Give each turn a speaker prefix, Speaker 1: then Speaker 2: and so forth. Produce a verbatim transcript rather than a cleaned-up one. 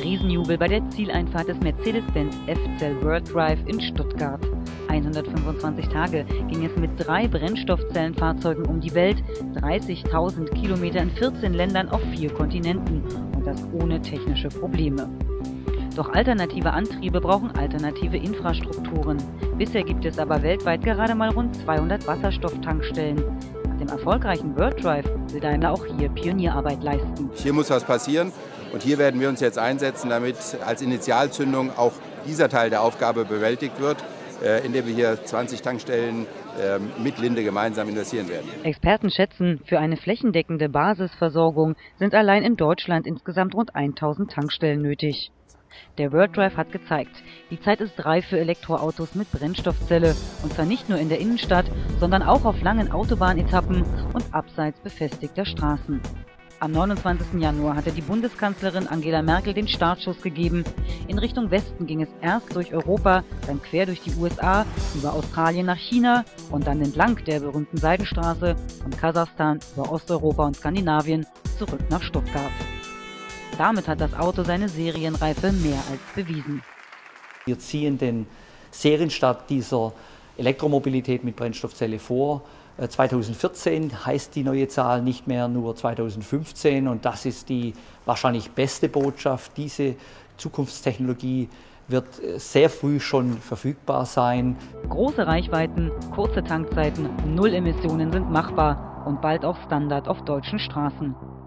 Speaker 1: Riesenjubel bei der Zieleinfahrt des Mercedes-Benz F-Cell World Drive in Stuttgart. hundertfünfundzwanzig Tage ging es mit drei Brennstoffzellenfahrzeugen um die Welt, dreißigtausend Kilometer in vierzehn Ländern auf vier Kontinenten und das ohne technische Probleme. Doch alternative Antriebe brauchen alternative Infrastrukturen. Bisher gibt es aber weltweit gerade mal rund zweihundert Wasserstofftankstellen. Nach dem erfolgreichen World Drive will Daimler auch hier Pionierarbeit leisten.
Speaker 2: Hier muss was passieren und hier werden wir uns jetzt einsetzen, damit als Initialzündung auch dieser Teil der Aufgabe bewältigt wird, indem wir hier zwanzig Tankstellen mit Linde gemeinsam investieren werden.
Speaker 1: Experten schätzen, für eine flächendeckende Basisversorgung sind allein in Deutschland insgesamt rund tausend Tankstellen nötig. Der World Drive hat gezeigt, die Zeit ist reif für Elektroautos mit Brennstoffzelle, und zwar nicht nur in der Innenstadt, sondern auch auf langen Autobahnetappen und abseits befestigter Straßen. Am neunundzwanzigsten Januar hatte die Bundeskanzlerin Angela Merkel den Startschuss gegeben. In Richtung Westen ging es erst durch Europa, dann quer durch die U S A, über Australien nach China und dann entlang der berühmten Seidenstraße von Kasachstan über Osteuropa und Skandinavien zurück nach Stuttgart. Damit hat das Auto seine Serienreife mehr als bewiesen.
Speaker 3: Wir ziehen den Serienstart dieser Elektromobilität mit Brennstoffzelle vor. zweitausendvierzehn heißt die neue Zahl, nicht mehr nur zweitausendfünfzehn, und das ist die wahrscheinlich beste Botschaft. Diese Zukunftstechnologie wird sehr früh schon verfügbar sein.
Speaker 1: Große Reichweiten, kurze Tankzeiten, Null Emissionen sind machbar und bald auch Standard auf deutschen Straßen.